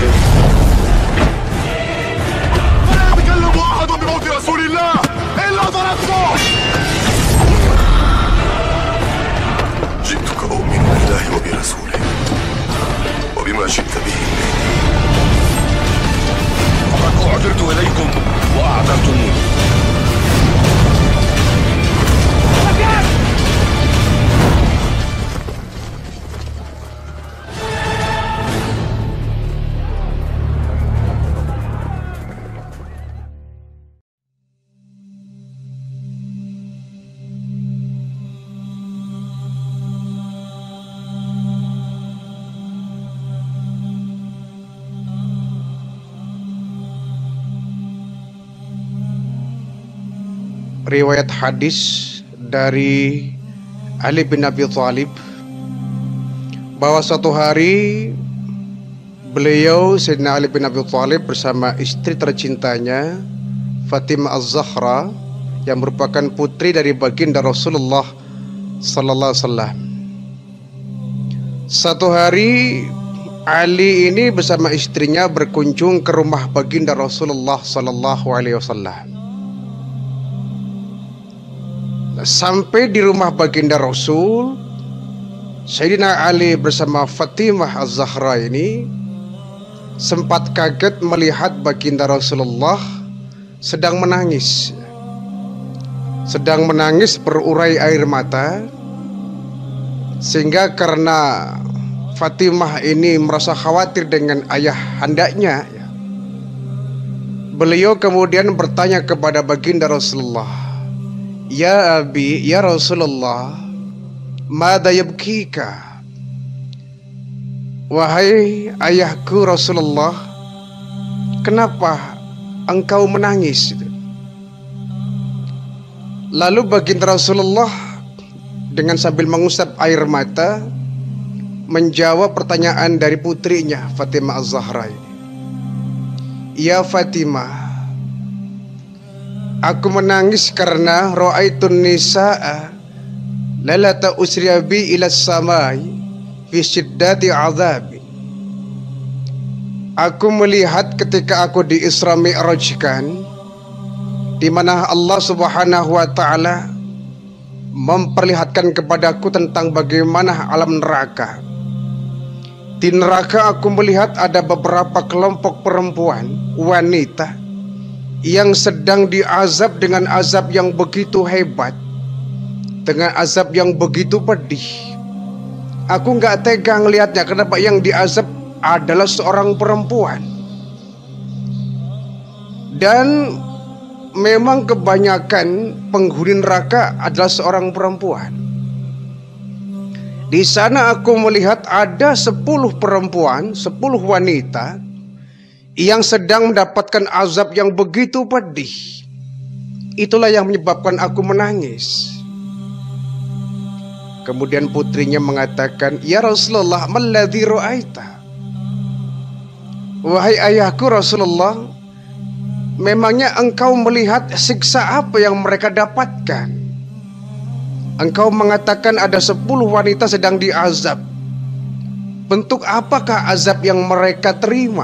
لا يتكلم أحد بموت رسول الله إلا ضربته. جئتك أؤمن بالله وبرسوله وبما شئت به فقد أعذرت إليكم وأعذرتموني. Riwayat hadis dari Ali bin Abi Thalib bahwa suatu hari beliau Sayyidina Ali bin Abi Thalib bersama istri tercintanya Fatimah Az-Zahra yang merupakan putri dari baginda Rasulullah sallallahu alaihi wasallam. Satu hari Ali ini bersama istrinya berkunjung ke rumah baginda Rasulullah sallallahu alaihi wasallam. Sampai di rumah baginda Rasul, Sayyidina Ali bersama Fatimah Az-Zahra ini sempat kaget melihat baginda Rasulullah sedang menangis berurai air mata, sehingga karena Fatimah ini merasa khawatir dengan ayah handanya, beliau kemudian bertanya kepada baginda Rasulullah, "Ya Abi, ya Rasulullah, mada yabkika?" Wahai ayahku Rasulullah, kenapa engkau menangis? Lalu baginda Rasulullah dengan sambil mengusap air mata menjawab pertanyaan dari putrinya Fatimah Az-Zahra ini. "Ya Fatimah, aku menangis karena ra'aitun nisa'a lalata usriya bi ila samai fi syiddati azabi." Aku melihat ketika aku di Isra Mi'rajkan, di mana Allah Subhanahu wa taala memperlihatkan kepadaku tentang bagaimana alam neraka. Di neraka aku melihat ada beberapa kelompok perempuan, wanita yang sedang diazab dengan azab yang begitu hebat, dengan azab yang begitu pedih. Aku nggak tega ngelihatnya. Kenapa? Yang diazab adalah seorang perempuan, dan memang kebanyakan penghuni neraka adalah seorang perempuan. Di sana aku melihat ada 10 perempuan, 10 wanita yang sedang mendapatkan azab yang begitu pedih. Itulah yang menyebabkan aku menangis. Kemudian putrinya mengatakan, "Ya Rasulullah, malladzi ra'aita?" Wahai ayahku Rasulullah, memangnya engkau melihat siksa apa yang mereka dapatkan? Engkau mengatakan ada 10 wanita sedang diazab. Bentuk apakah azab yang mereka terima?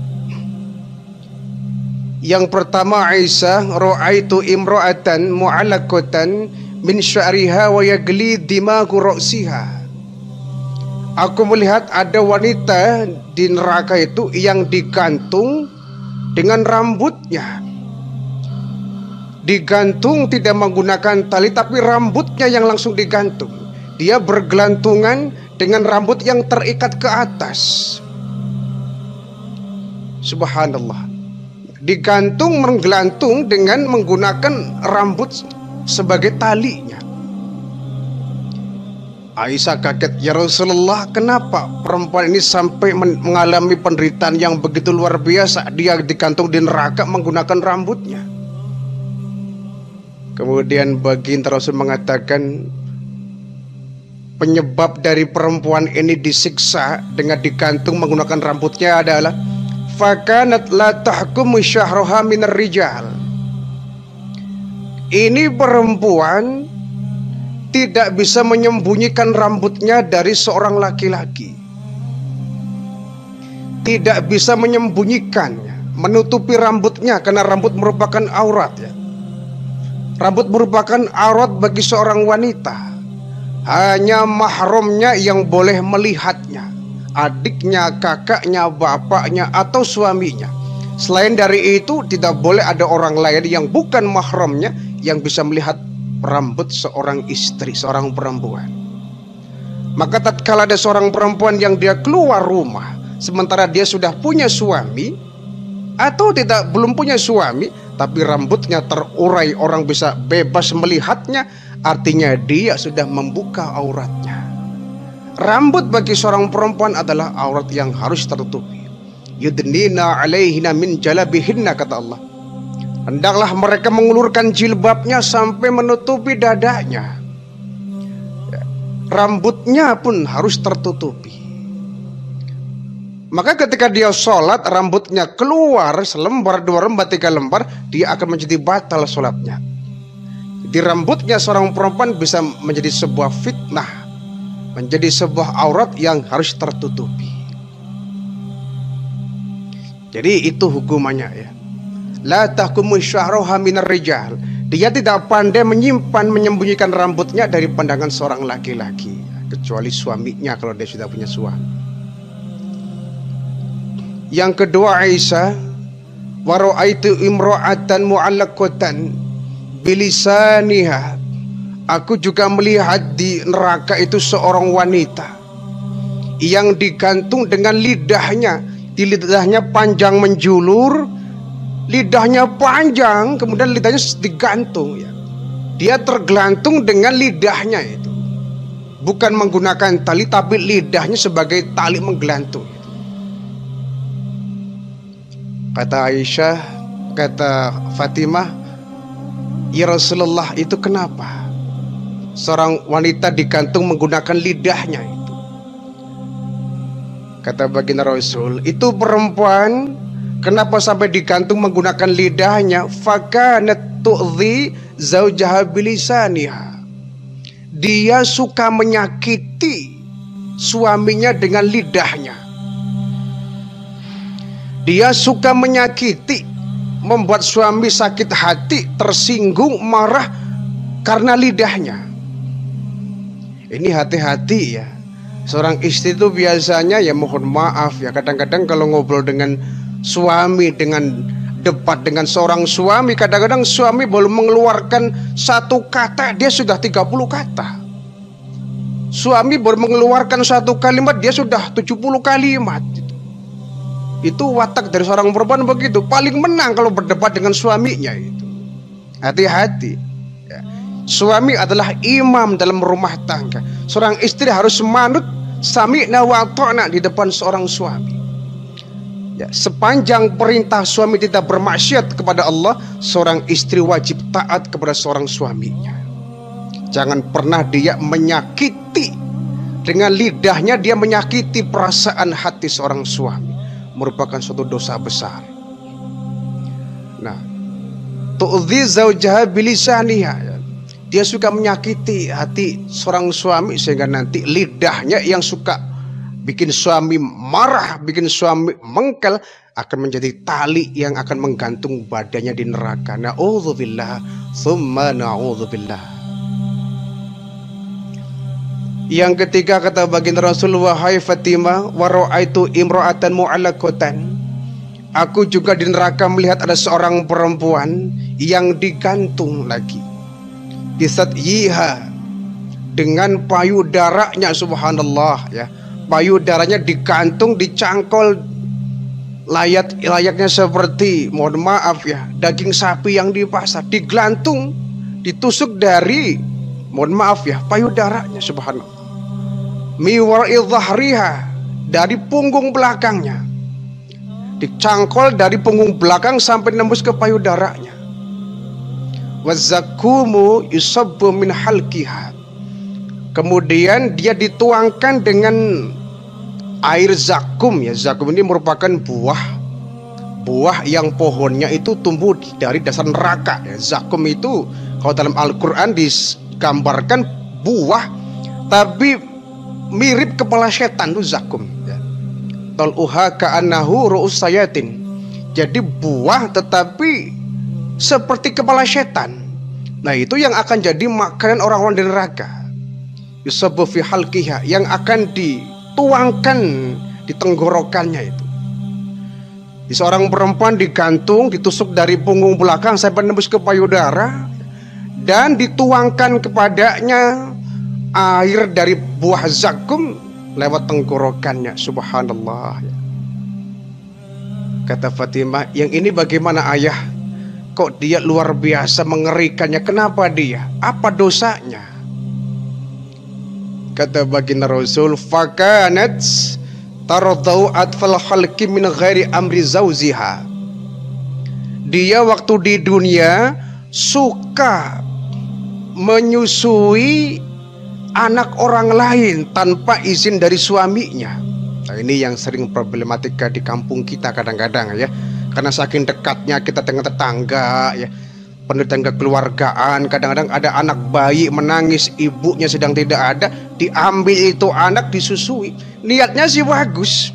Yang pertama, Aisyah, ra'aitu imra'atan mu'allaqatan min sya'riha wa yagli dimagu ra'siha. Aku melihat ada wanita di neraka itu yang digantung dengan rambutnya. Digantung tidak menggunakan tali, tapi rambutnya yang langsung digantung. Dia bergelantungan dengan rambut yang terikat ke atas. Subhanallah. Digantung, menggelantung dengan menggunakan rambut sebagai talinya. Aisyah kaget, "Ya Rasulullah, kenapa perempuan ini sampai mengalami penderitaan yang begitu luar biasa? Dia digantung di neraka menggunakan rambutnya." Kemudian baginda Rasul mengatakan, penyebab dari perempuan ini disiksa dengan digantung menggunakan rambutnya adalah fakanat la tahkumu syahroha minar rijal. Ini perempuan tidak bisa menyembunyikan rambutnya dari seorang laki-laki. tidak bisa menyembunyikannya, menutupi rambutnya, karena rambut merupakan aurat ya. Rambut merupakan aurat bagi seorang wanita. Hanya mahramnya yang boleh melihatnya, adiknya, kakaknya, bapaknya, atau suaminya. Selain dari itu tidak boleh ada orang lain yang bukan mahramnya yang bisa melihat rambut seorang istri, seorang perempuan. Maka tatkala ada seorang perempuan yang dia keluar rumah sementara dia sudah punya suami, atau belum punya suami tapi rambutnya terurai, orang bisa bebas melihatnya, artinya dia sudah membuka auratnya. Rambut bagi seorang perempuan adalah aurat yang harus tertutupi. Yudnina alaihina min jalabihinna, kata Allah. Hendaklah mereka mengulurkan jilbabnya sampai menutupi dadanya. Rambutnya pun harus tertutupi. Maka ketika dia sholat, rambutnya keluar selembar, dua lembar, tiga lembar, dia akan menjadi batal sholatnya. Jadi rambutnya seorang perempuan bisa menjadi sebuah fitnah, menjadi sebuah aurat yang harus tertutupi. Jadi itu hukumannya ya. La tahkumu sya'ruha minar rijal. Dia tidak pandai menyembunyikan rambutnya dari pandangan seorang laki-laki, kecuali suaminya kalau dia sudah punya suami. Yang kedua, Aisyah, wa ra'aitu imra'atan mu'allaqatan bilisaniha. Aku juga melihat di neraka itu seorang wanita yang digantung dengan lidahnya. Di lidahnya panjang menjulur, lidahnya panjang, kemudian lidahnya digantung ya. Dia tergelantung dengan lidahnya itu. Bukan menggunakan tali, tapi lidahnya sebagai tali menggelantung. Kata Aisyah, kata Fatimah, ya Rasulullah, itu kenapa seorang wanita digantung menggunakan lidahnya itu? Kata baginda Rasul, itu perempuan kenapa sampai digantung menggunakan lidahnya? Fakanat tu'dhi zaujaha bilisaniha. Dia suka menyakiti suaminya dengan lidahnya. Dia suka menyakiti, membuat suami sakit hati, tersinggung, marah karena lidahnya. Ini hati-hati ya. Seorang istri itu biasanya ya, mohon maaf ya, kadang-kadang kalau ngobrol dengan suami, dengan debat dengan seorang suami, kadang-kadang suami belum mengeluarkan satu kata dia sudah 30 kata. Suami baru mengeluarkan satu kalimat dia sudah 70 kalimat. Itu watak dari seorang perempuan begitu. Paling menang kalau berdebat dengan suaminya itu. Hati-hati ya. Suami adalah imam dalam rumah tangga. Seorang istri harus manut sami'na wa ata'na di depan seorang suami ya. Sepanjang perintah suami tidak bermaksiat kepada Allah, seorang istri wajib taat kepada seorang suaminya. Jangan pernah dia menyakiti, dengan lidahnya dia menyakiti perasaan hati seorang suami. Merupakan suatu dosa besar. Nah, tu'dhi zaujaha bilisaniha. Dia suka menyakiti hati seorang suami sehingga nanti lidahnya yang suka bikin suami marah, bikin suami mengkel, akan menjadi tali yang akan menggantung badannya di neraka. Na'udzubillah, tsumma na'udzubillah. Yang ketiga, kata baginda Rasul, wahai Fatimah, wa ra'aitu imra'atan mu'allaqatan. Aku juga di neraka melihat ada seorang perempuan yang digantung lagi. Disatyiha, dengan payudaranya, subhanallah ya. Payudaranya digantung, dicangkol, layaknya seperti, mohon maaf ya, daging sapi yang di pasar, digelantung, ditusuk dari, mohon maaf ya, payudaranya, subhanallah. Miwar'i dhahriha, dari punggung belakangnya, dicangkol dari punggung belakang sampai nembus ke payudaranya. Wazzakumu yusabbu min halqiha, kemudian dia dituangkan dengan air zakum ya. Zakum ini merupakan buah yang pohonnya itu tumbuh dari dasar neraka ya. Zakum itu kalau dalam Al-Quran digambarkan buah tapi mirip kepala setan, itu zakum ya. tal'uha ka'annahu ru'us sayatin. Jadi buah tetapi seperti kepala setan. Nah, itu yang akan jadi makanan orang-orang di neraka. Yusabbu fi halqiha, yang akan dituangkan di tenggorokannya itu. Di seorang perempuan digantung, ditusuk dari punggung belakang sampai menembus ke payudara, dan dituangkan kepadanya air dari buah zakum lewat tenggorokannya. Subhanallah. Kata Fatimah, yang ini bagaimana ayah? Kok dia luar biasa mengerikannya? Kenapa dia? Apa dosanya? Kata baginda Rasul, fakanat taradau atfal khalqi min ghairi amri zauziha. Dia waktu di dunia suka menyusui anak orang lain tanpa izin dari suaminya. Nah, ini yang sering problematika di kampung kita kadang-kadang ya. Karena saking dekatnya kita dengan tetangga ya, penuh kekeluargaan, kadang-kadang ada anak bayi menangis, ibunya sedang tidak ada, diambil itu anak disusui. Niatnya sih bagus,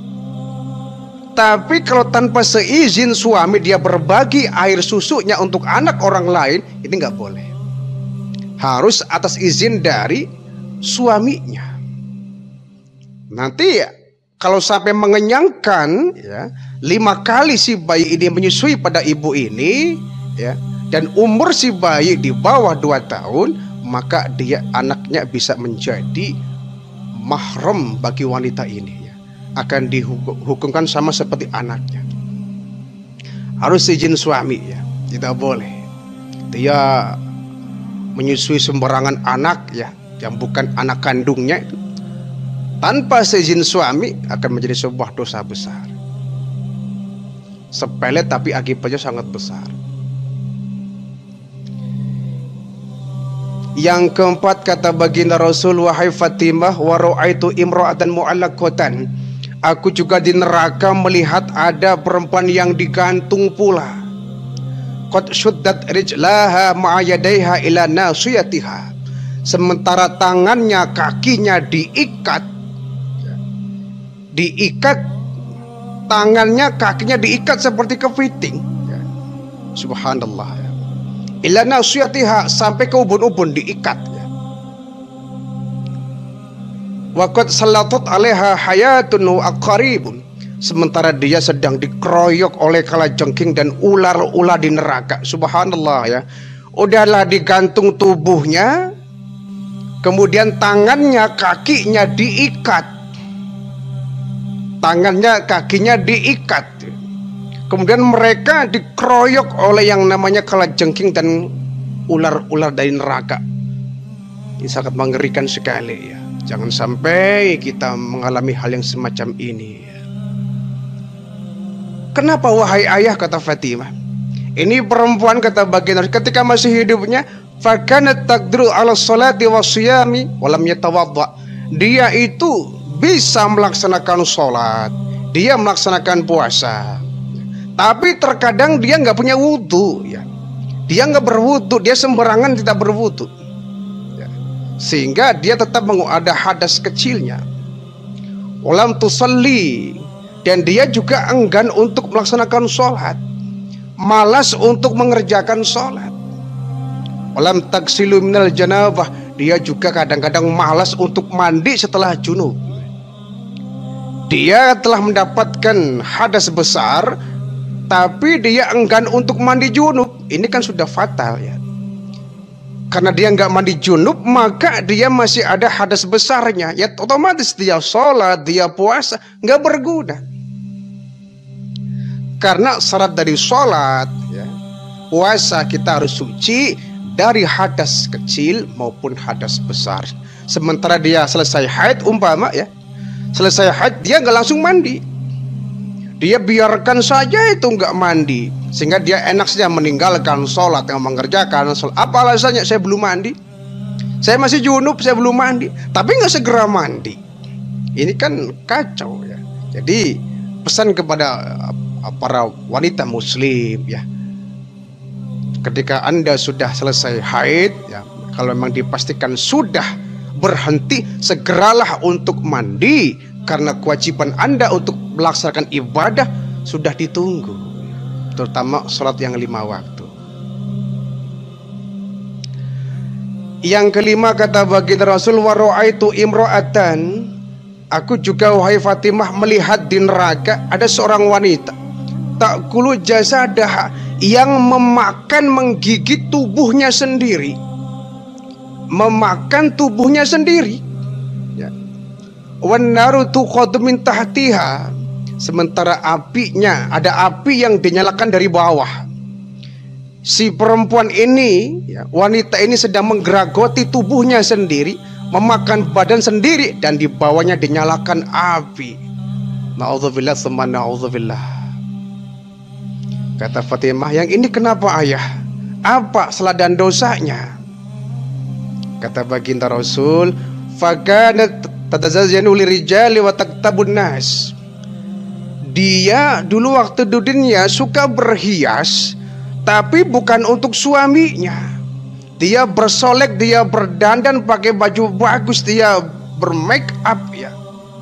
tapi kalau tanpa seizin suami dia berbagi air susunya untuk anak orang lain, ini nggak boleh. Harus atas izin dari suaminya. Nanti ya, kalau sampai mengenyangkan ya, 5 kali si bayi ini menyusui pada ibu ini ya, dan umur si bayi di bawah 2 tahun, maka dia anaknya bisa menjadi mahram bagi wanita ini ya. Akan dihukumkan sama seperti anaknya. Harus izin suami ya, tidak boleh dia menyusui sembarangan anak ya, yang bukan anak kandungnya itu. Tanpa seizin suami akan menjadi sebuah dosa besar. Sepele tapi akibatnya sangat besar. Yang keempat, kata baginda Rasul, wahai Fatimah, wa ra'aitu imra'atan mu'allaqatan. Aku juga di neraka melihat ada perempuan yang digantung pula. Qad syuddat rijlaha ma'a yadaiha ila nasiyatiha. Sementara tangannya, kakinya diikat, tangannya, kakinya diikat seperti kepiting ya. Subhanallah ya. Ila nasiyatiha, sampai ke ubun-ubun diikat ya. Wa qad sallatat 'alaiha hayatun wa aqaribun. Sementara dia sedang dikeroyok oleh kalajengking dan ular-ular di neraka. Subhanallah ya. Udahlah digantung tubuhnya, kemudian tangannya, kakinya diikat. Tangannya, kakinya diikat. Kemudian mereka dikeroyok oleh yang namanya kalajengking dan ular-ular dari neraka. Ini sangat mengerikan sekali ya. Jangan sampai kita mengalami hal yang semacam ini ya. Kenapa wahai ayah, kata Fatimah? Ini perempuan, kata baginda, ketika masih hidupnya, fakanat taqdiru 'ala sholati wasyami wa lam yatawadda. Dia itu bisa melaksanakan sholat, dia melaksanakan puasa, tapi terkadang dia nggak punya wudhu ya. Dia nggak berwudhu, dia sembarangan tidak berwudhu ya. Sehingga dia tetap ada hadas kecilnya. Walam tusalli, dan dia juga enggan untuk melaksanakan sholat, malas untuk mengerjakan sholat. Walam taksilu minal janabah, dia juga kadang-kadang malas untuk mandi setelah junub. Dia telah mendapatkan hadas besar, tapi dia enggan untuk mandi junub. Ini kan sudah fatal ya. Karena dia nggak mandi junub, maka dia masih ada hadas besarnya. Ya otomatis dia sholat, dia puasa, nggak berguna. Karena syarat dari sholat ya, puasa, kita harus suci dari hadas kecil maupun hadas besar. Sementara dia selesai haid umpama ya, selesai haid dia nggak langsung mandi, dia biarkan saja itu nggak mandi, sehingga dia enak saja meninggalkan sholat yang mengerjakan sholat. Apa alasannya? Saya belum mandi, saya masih junub, saya belum mandi, tapi nggak segera mandi. Ini kan kacau ya. Jadi pesan kepada para wanita muslim ya, ketika Anda sudah selesai haid ya, kalau memang dipastikan sudah berhenti, segeralah untuk mandi. karena kewajiban Anda untuk melaksanakan ibadah sudah ditunggu, terutama sholat yang 5 waktu. Yang kelima kata baginda Rasul, wa ra'aitu imra'atan, aku juga wahai Fatimah melihat di neraka ada seorang wanita ta'kulu jasadah, yang memakan menggigit tubuhnya sendiri, memakan tubuhnya sendiri. Ya. Wan naru tuqadu min tahtiha, sementara apinya ada api yang dinyalakan dari bawah. Si perempuan ini, ya, wanita ini sedang menggeragoti tubuhnya sendiri, memakan badan sendiri, dan di bawahnya dinyalakan api. Na'udzubillah tsumma na'udzubillah. Kata Fatimah, yang ini kenapa ayah? Apa salah dan dosanya? Kata baginda Rasul, fakanat tatazayyanu lirijali wa taktabun nas. Dia dulu waktu di dunia suka berhias, tapi bukan untuk suaminya. Dia bersolek, dia berdandan pakai baju bagus, dia bermake up ya.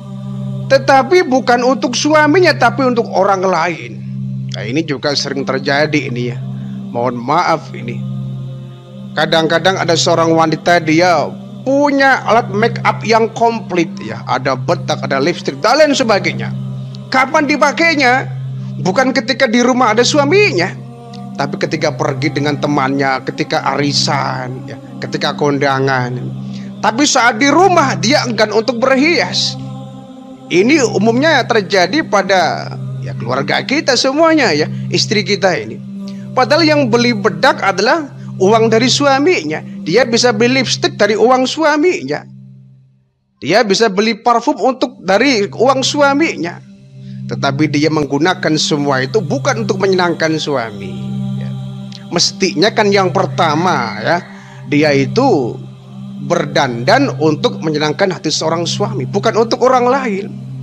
Tetapi bukan untuk suaminya, tapi untuk orang lain. Nah, ini juga sering terjadi ini ya. Mohon maaf ini. Kadang-kadang ada seorang wanita, dia punya alat make up yang komplit ya. Ada bedak, ada lipstick, dan lain sebagainya. Kapan dipakainya? Bukan ketika di rumah ada suaminya, tapi ketika pergi dengan temannya, ketika arisan, ya, ketika kondangan. Tapi saat di rumah dia enggan untuk berhias. Ini umumnya terjadi pada ya keluarga kita semuanya ya, istri kita ini. Padahal yang beli bedak adalah uang dari suaminya. Dia bisa beli lipstick dari uang suaminya. Dia bisa beli parfum dari uang suaminya. Tetapi dia menggunakan semua itu bukan untuk menyenangkan suami. Mestinya kan yang pertama ya, dia itu berdandan untuk menyenangkan hati seorang suami, bukan untuk orang lain.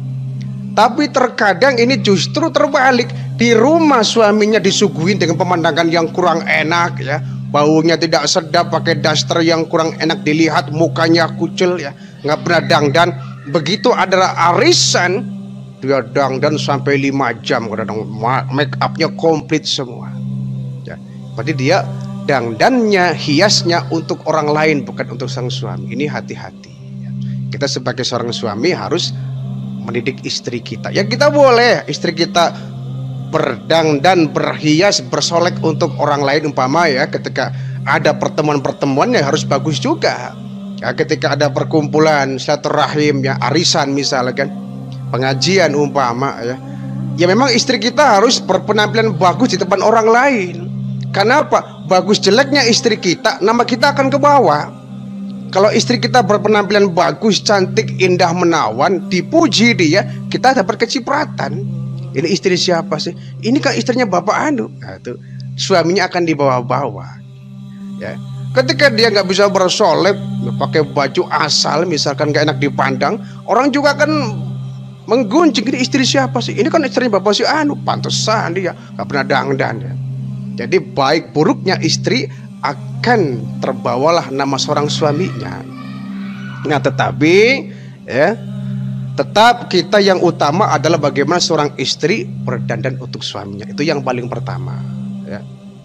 Tapi terkadang ini justru terbalik. Di rumah suaminya disuguhin dengan pemandangan yang kurang enak ya, baunya tidak sedap, pakai daster yang kurang enak dilihat, mukanya kucel ya, nggak pernah dangdan. Begitu adalah arisan, dia dangdan sampai 5 jam, kadang make upnya komplit semua. Berarti dia dangdannya, hiasnya untuk orang lain, bukan untuk sang suami. Ini hati-hati. Kita sebagai seorang suami harus mendidik istri kita. Ya kita boleh istri kita berdangdan, berhias, bersolek untuk orang lain, umpama ya ketika ada pertemuan-pertemuan ya harus bagus juga. Ya ketika ada perkumpulan silaturahim ya, arisan misalnya kan, pengajian umpama ya. Ya memang istri kita harus berpenampilan bagus di depan orang lain. Kenapa? Bagus jeleknya istri kita, nama kita akan ke bawah. Kalau istri kita berpenampilan bagus, cantik, indah, menawan, dipuji dia, kita dapat kecipratan. Ini istri siapa sih? Ini kan istrinya Bapak Anu. Nah, itu suaminya akan dibawa-bawa. Ya. Ketika dia nggak bisa bersolek, pakai baju asal, misalkan nggak enak dipandang, orang juga akan menggunjing, ini istri siapa sih? Ini kan istrinya Bapak si Anu, pantesan dia nggak pernah dangdan ya. Jadi baik buruknya istri akan terbawalah nama seorang suaminya. Nah tetapi ya, tetap kita yang utama adalah bagaimana seorang istri berdandan untuk suaminya. Itu yang paling pertama ya.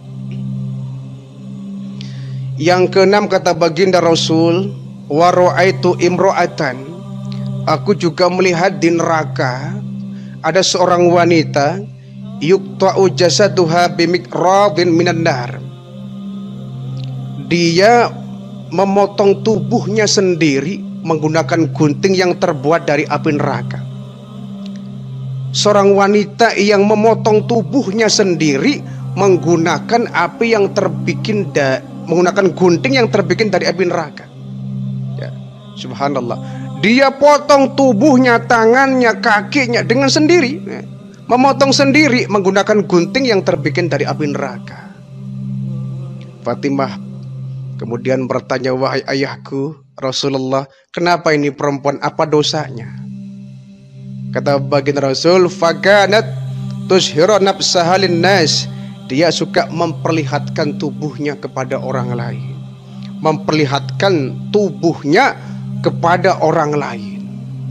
Yang keenam kata baginda Rasul, wa ra'aitu imra'atan, aku juga melihat di neraka ada seorang wanita, yuqta'u jasaduha bimiqradin minan nar. Dia memotong tubuhnya sendiri menggunakan gunting yang terbuat dari api neraka. Seorang wanita yang memotong tubuhnya sendiri menggunakan api yang menggunakan gunting yang terbikin dari api neraka. Ya, subhanallah. Dia potong tubuhnya, tangannya, kakinya dengan sendiri. Ya. Memotong sendiri menggunakan gunting yang terbikin dari api neraka. Fatimah kemudian bertanya, wahai ayahku Rasulullah, kenapa ini perempuan, apa dosanya? Kata baginda Rasul, fakanat tushhiru nafsaha linnas. Dia suka memperlihatkan tubuhnya kepada orang lain. Memperlihatkan tubuhnya kepada orang lain.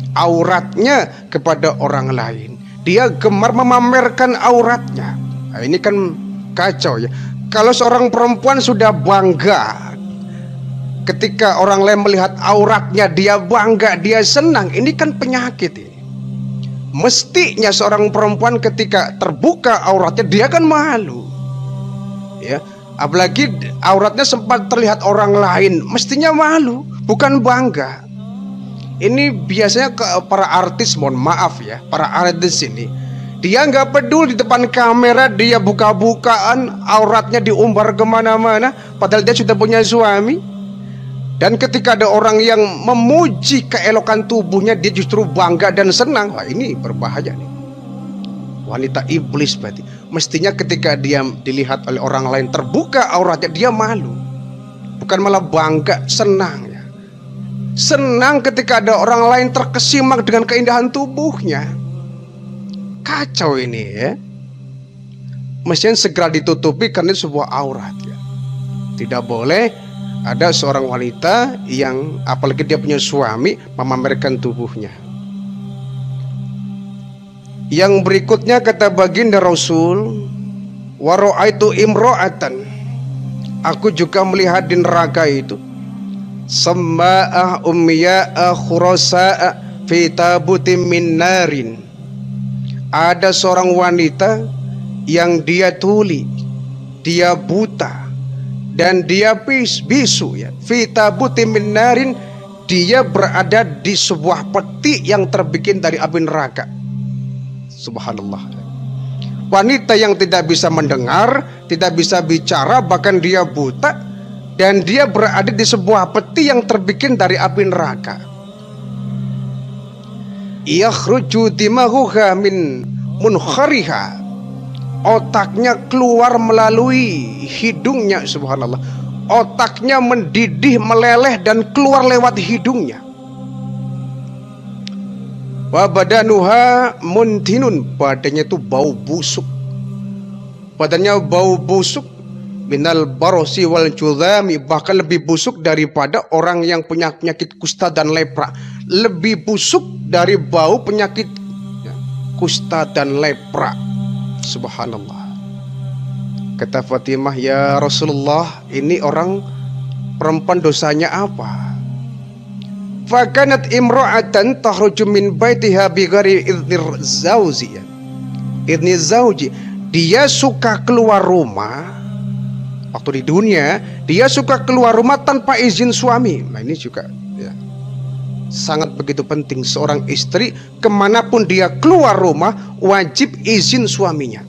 auratnya kepada orang lain. Dia gemar memamerkan auratnya. Nah, ini kan kacau ya. Kalau seorang perempuan sudah bangga ketika orang lain melihat auratnya, dia bangga, dia senang. Ini kan penyakit ini. Mestinya seorang perempuan ketika terbuka auratnya, dia kan malu. Ya, apalagi auratnya sempat terlihat orang lain, mestinya malu, bukan bangga. Ini biasanya ke para artis, mohon maaf ya, para artis ini, dia nggak peduli di depan kamera, dia buka-bukaan, auratnya diumbar kemana-mana, padahal dia sudah punya suami. Dan ketika ada orang yang memuji keelokan tubuhnya, dia justru bangga dan senang. Wah, ini berbahaya nih. Wanita iblis berarti. Mestinya ketika dia dilihat oleh orang lain terbuka auratnya, dia malu, bukan malah bangga, senang ya. Senang ketika ada orang lain terkesima dengan keindahan tubuhnya. Kacau ini ya. Mestinya segera ditutupi karena itu sebuah aurat ya. Tidak boleh ada seorang wanita yang apalagi dia punya suami memamerkan tubuhnya. Yang berikutnya kata baginda Rasul, wa ra'aitu imra'atan, aku juga melihat di neraka itu, samma'ah ummiya'a khurasa'a fi tabutin min narin. Ada seorang wanita yang dia tuli, dia buta, dan dia bisu ya. Fi tabutin min narin, dia berada di sebuah peti yang terbikin dari api neraka. Subhanallah. Wanita yang tidak bisa mendengar, tidak bisa bicara, bahkan dia buta, dan dia berada di sebuah peti yang terbikin dari api neraka. Yakhruju dimahuha min munkhariha, otaknya keluar melalui hidungnya. Subhanallah. Otaknya mendidih, meleleh, dan keluar lewat hidungnya. Wa badanuha muntinun, badannya itu bau busuk. Badannya bau busuk, minal barosi wal judhami, bahkan lebih busuk daripada orang yang punya penyakit kusta dan lepra. Lebih busuk dari bau penyakit kusta dan lepra. Subhanallah. Kata Fatimah, ya Rasulullah, ini orang perempuan dosanya apa? Fakanat imra'atan takhruju min baitiha bighairi idzni zauji. Dia suka keluar rumah waktu di dunia, dia suka keluar rumah tanpa izin suami. Nah, ini juga ya, sangat begitu penting. Seorang istri kemanapun dia keluar rumah, wajib izin suaminya.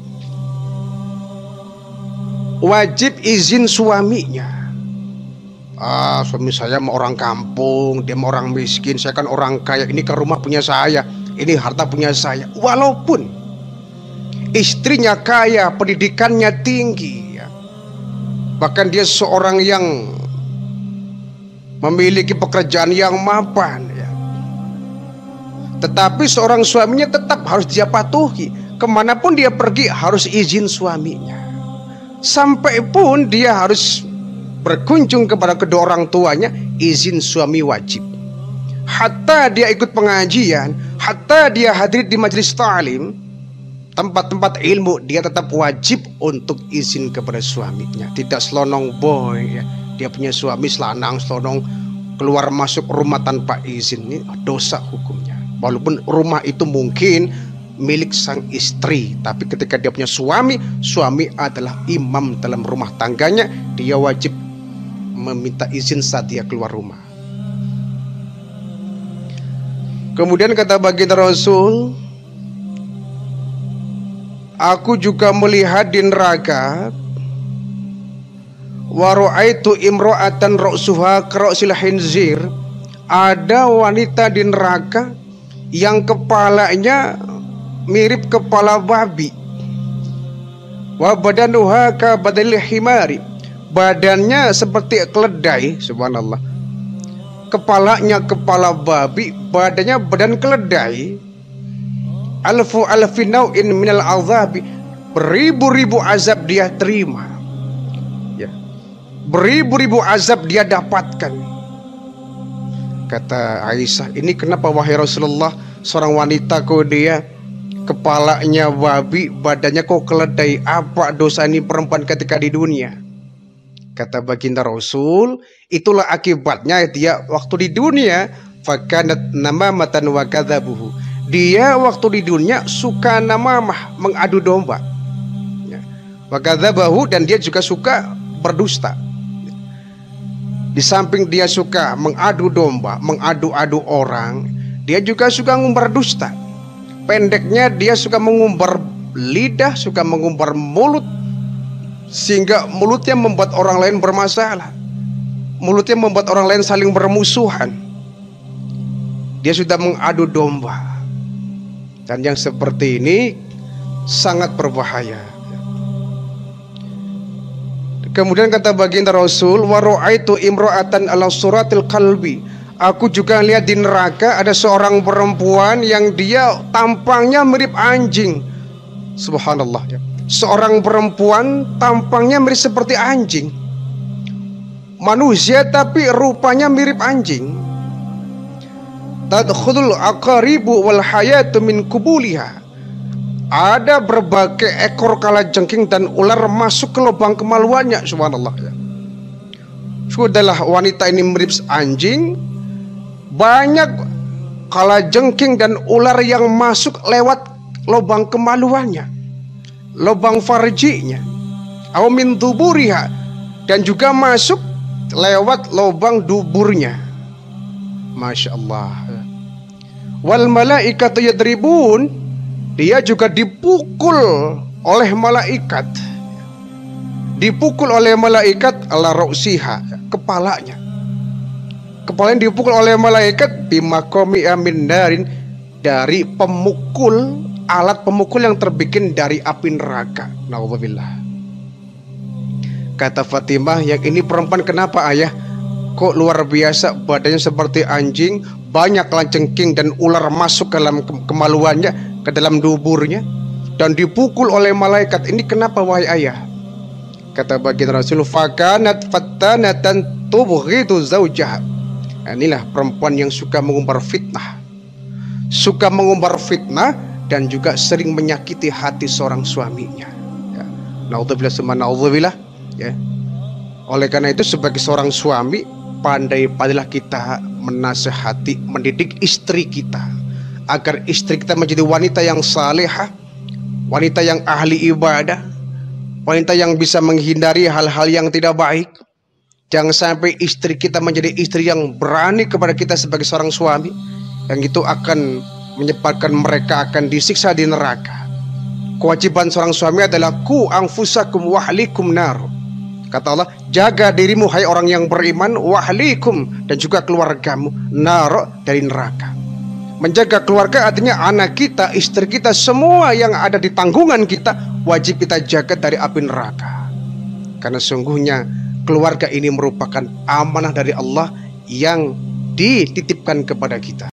Wajib izin suaminya. Suami saya mau orang kampung, dia mau orang miskin, saya kan orang kaya, ini ke rumah punya saya, ini harta punya saya. Walaupun istrinya kaya, pendidikannya tinggi ya, bahkan dia seorang yang memiliki pekerjaan yang mapan ya, tetapi seorang suaminya tetap harus dia patuhi. Kemanapun dia pergi harus izin suaminya. Sampai pun dia harus berkunjung kepada kedua orang tuanya, izin suami wajib. Hatta dia ikut pengajian, hatta dia hadir di majelis ta'lim, tempat-tempat ilmu, dia tetap wajib untuk izin kepada suaminya. Tidak selonong boy ya. Dia punya suami selanang selonong keluar masuk rumah tanpa izin, ini dosa hukumnya. Walaupun rumah itu mungkin milik sang istri, tapi ketika dia punya suami, suami adalah imam dalam rumah tangganya, dia wajib meminta izin saat dia keluar rumah. Kemudian kata baginda Rasul, aku juga melihat di neraka, wa ra'aitu imra'atan ra'suha kara'sil khinzir. Ada wanita di neraka yang kepalanya mirip kepala babi. Wa badanuha ka badalil himari, badannya seperti keledai. Subhanallah. Kepalanya kepala babi, badannya badan keledai. Alfu alfinau'in minal azabi, beribu-ribu azab dia terima ya. Beribu-ribu azab dia dapatkan. Kata Aisyah, ini kenapa wahai Rasulullah, seorang wanita kok dia kepalanya babi, badannya kok keledai, apa dosa ini perempuan ketika di dunia? Kata baginda Rasul, itulah akibatnya dia waktu di dunia, fakanat namamatan wa kadzabuhu. Dia waktu di dunia suka namamah, mengadu domba. Wa kadzabahu, dan dia juga suka berdusta. Di samping dia suka mengadu domba, mengadu-adu orang, dia juga suka ngumbar dusta. Pendeknya dia suka mengumbar lidah, suka mengumbar mulut, sehingga mulutnya membuat orang lain bermasalah. Mulutnya membuat orang lain saling bermusuhan. Dia sudah mengadu domba. Dan yang seperti ini sangat berbahaya. Kemudian kata baginda Rasul, wa ra'aitu imra'atan ala suratil qalbi. Aku juga lihat di neraka ada seorang perempuan yang dia tampangnya mirip anjing. Subhanallah ya. Seorang perempuan tampangnya mirip seperti anjing. Manusia tapi rupanya mirip anjing. Tadkhulul aqaribu wal hayatu min kubuliha. Ada berbagai ekor kalajengking dan ular masuk ke lubang kemaluannya. Subhanallah ya. Sudahlah wanita ini mirip anjing, banyak kalajengking dan ular yang masuk lewat lubang kemaluannya, lubang farjinya, aw min duburiha, dan juga masuk lewat lubang duburnya. Masya Allah. Wal malaikatu yadribun, dia juga dipukul oleh malaikat. Dipukul oleh malaikat ala ra'siha, kepalanya. Kepalanya dipukul oleh malaikat bimakomi amin darin, dari pemukul, alat pemukul yang terbikin dari api neraka. Na'udzubillah. Kata Fatimah, yang ini perempuan kenapa ayah? Kok luar biasa, badannya seperti anjing, banyak kalajengking dan ular masuk ke dalam kemaluannya, ke dalam duburnya, dan dipukul oleh malaikat. Ini kenapa wahai ayah? Kata baginda Rasul, fakanat fattanatan tubghidu zawjaha. Inilah perempuan yang suka mengumbar fitnah, suka mengumbar fitnah, dan juga sering menyakiti hati seorang suaminya ya. Naudzubillah summa naudzubillah ya. Oleh karena itu sebagai seorang suami, pandai-pandailah kita menasehati, mendidik istri kita agar istri kita menjadi wanita yang salehah, wanita yang ahli ibadah, wanita yang bisa menghindari hal-hal yang tidak baik. Jangan sampai istri kita menjadi istri yang berani kepada kita sebagai seorang suami, yang itu akan menyebabkan mereka akan disiksa di neraka. Kewajiban seorang suami adalah ku anfusakum wahlikum nar. Kata Allah, jaga dirimu hai orang yang beriman, wahlikum, dan juga keluargamu, nar, dari neraka. Menjaga keluarga artinya anak kita, istri kita, semua yang ada di tanggungan kita wajib kita jaga dari api neraka. Karena sungguhnya keluarga ini merupakan amanah dari Allah yang dititipkan kepada kita.